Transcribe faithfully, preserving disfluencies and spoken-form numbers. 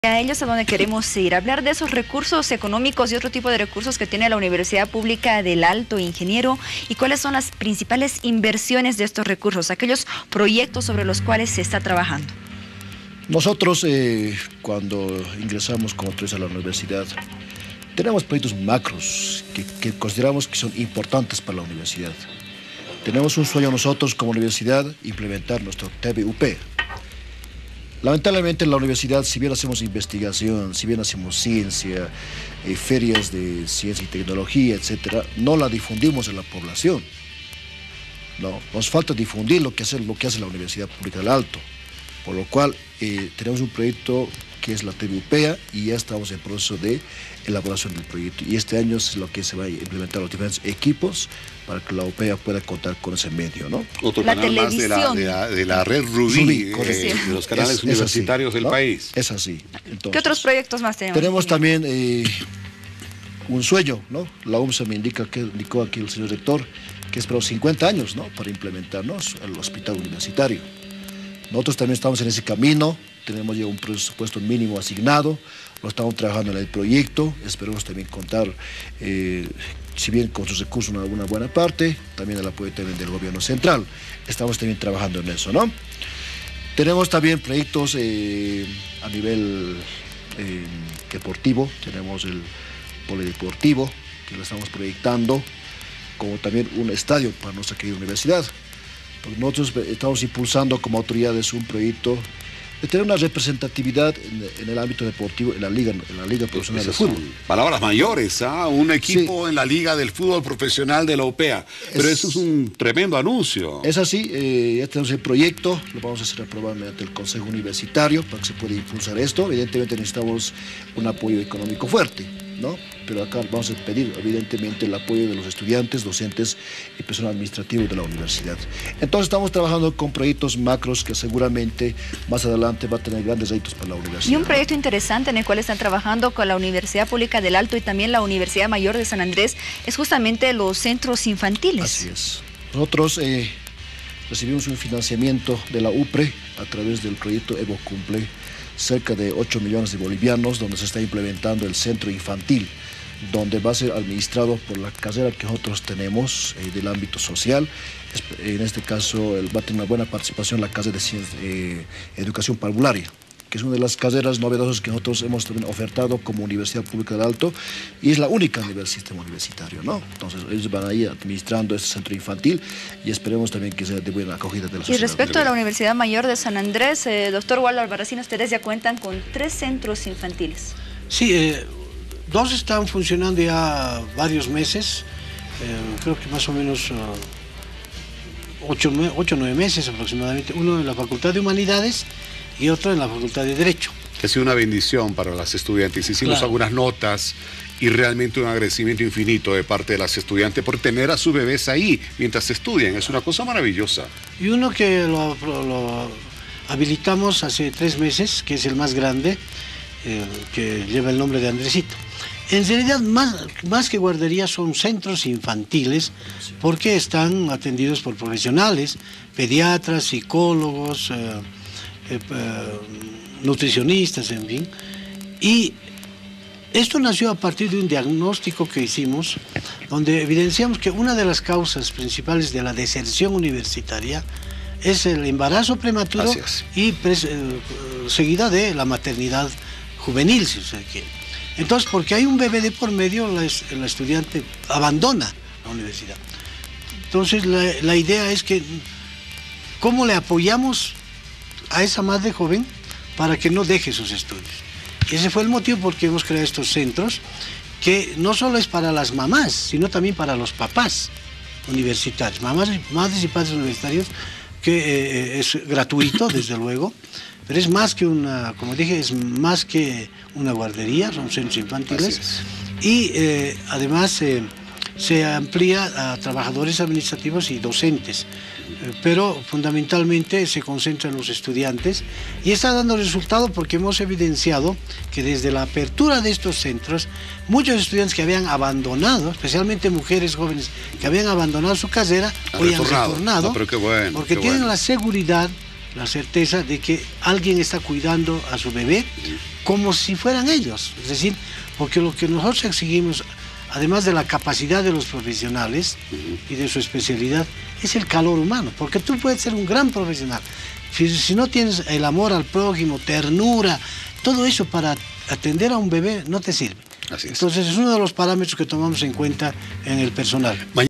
A ellos a donde queremos ir, hablar de esos recursos económicos y otro tipo de recursos que tiene la Universidad Pública del Alto, ingeniero, y cuáles son las principales inversiones de estos recursos, aquellos proyectos sobre los cuales se está trabajando. Nosotros, eh, cuando ingresamos como tres a la universidad, tenemos proyectos macros que, que consideramos que son importantes para la universidad. Tenemos un sueño nosotros como universidad, implementar nuestro T V U P. Lamentablemente en la universidad, si bien hacemos investigación, si bien hacemos ciencia, eh, ferias de ciencia y tecnología, etcétera, no la difundimos en la población. No, nos falta difundir lo que hace, lo que hace la Universidad Pública del Alto, por lo cual eh, tenemos un proyecto que es la T V U P A y ya estamos en proceso de elaboración del proyecto. Y este año es lo que se va a implementar los diferentes equipos para que la U P A pueda contar con ese medio, ¿no? Otro la canal más de la, de, la, de la red Rubí, Rubí eh, de los canales es, universitarios es así, del ¿no? país. Es así. Entonces, ¿qué otros proyectos más tenemos? Tenemos también eh, un sueño, ¿no? La U M S A me indica, que indicó aquí el señor rector, que es para los cincuenta años, ¿no? Para implementarnos el hospital universitario. Nosotros también estamos en ese camino, tenemos ya un presupuesto mínimo asignado, lo estamos trabajando en el proyecto, esperemos también contar, eh, si bien con sus recursos en alguna buena parte, también el apoyo también del gobierno central. Estamos también trabajando en eso, ¿no? Tenemos también proyectos eh, a nivel eh, deportivo, tenemos el polideportivo, que lo estamos proyectando, como también un estadio para nuestra querida universidad. Nosotros estamos impulsando como autoridades un proyecto de tener una representatividad en, en el ámbito deportivo, en la liga, en la liga profesional de fútbol. Palabras mayores, ¿ah? Un equipo sí. en la liga del fútbol profesional de la U P A. Pero es, eso es un tremendo anuncio. Es así, eh, ya tenemos el proyecto, lo vamos a hacer aprobar mediante el Consejo Universitario para que se pueda impulsar esto. Evidentemente necesitamos un apoyo económico fuerte, ¿no? Pero acá vamos a pedir, evidentemente, el apoyo de los estudiantes, docentes y personal administrativo de la universidad. Entonces estamos trabajando con proyectos macros que seguramente más adelante va a tener grandes retos para la universidad. Y un proyecto interesante en el cual están trabajando con la Universidad Pública del Alto y también la Universidad Mayor de San Andrés es justamente los centros infantiles. Así es. Nosotros eh, recibimos un financiamiento de la U P R E a través del proyecto Evo Cumple, cerca de ocho millones de bolivianos, donde se está implementando el centro infantil, donde va a ser administrado por la carrera que nosotros tenemos eh, del ámbito social. En este caso va a tener una buena participación la carrera de ciencia, eh, educación parvularia, que es una de las carreras novedosas que nosotros hemos también ofertado como Universidad Pública del Alto y es la única del sistema universitario, ¿no? Entonces ellos van a ir administrando este centro infantil y esperemos también que sea de buena acogida de la sociedad. Y respecto a la Universidad Mayor de San Andrés, eh, doctor Waldo Albarracín, ustedes ya cuentan con tres centros infantiles. Sí, eh, dos están funcionando ya varios meses, eh, creo que más o menos uh, ocho o nueve meses aproximadamente, uno en la Facultad de Humanidades y otro en la Facultad de Derecho. Que ha sido una bendición para las estudiantes. Hicimos claro. algunas notas y realmente un agradecimiento infinito de parte de las estudiantes por tener a sus bebés ahí mientras estudian. Es una cosa maravillosa. Y uno que lo, lo habilitamos hace tres meses, que es el más grande, eh, que lleva el nombre de Andresito. En realidad, más, más que guarderías, son centros infantiles porque están atendidos por profesionales, pediatras, psicólogos, eh, eh, eh, nutricionistas, en fin. Y esto nació a partir de un diagnóstico que hicimos, donde evidenciamos que una de las causas principales de la deserción universitaria es el embarazo prematuro Gracias. y pres, eh, seguida de la maternidad juvenil, si usted quiere. Entonces, porque hay un bebé de por medio, la, la estudiante abandona la universidad. Entonces, la, la idea es que, ¿cómo le apoyamos a esa madre joven para que no deje sus estudios? Y ese fue el motivo por qué hemos creado estos centros, que no solo es para las mamás, sino también para los papás universitarios, mamás, madres y padres universitarios, que eh, es gratuito, desde luego, pero es más que una, como dije, es más que una guardería, son centros infantiles, y eh, además eh, se amplía a trabajadores administrativos y docentes, eh, pero fundamentalmente se concentra en los estudiantes y está dando resultado porque hemos evidenciado que desde la apertura de estos centros, muchos estudiantes que habían abandonado, especialmente mujeres jóvenes que habían abandonado su carrera, hoy han retornado, no, pero qué bueno, porque qué tienen bueno. la seguridad la certeza de que alguien está cuidando a su bebé como si fueran ellos. Es decir, porque lo que nosotros exigimos, además de la capacidad de los profesionales y de su especialidad, es el calor humano, porque tú puedes ser un gran profesional. Si, si no tienes el amor al prójimo, ternura, todo eso para atender a un bebé no te sirve. Así es. Entonces es uno de los parámetros que tomamos en cuenta en el personal.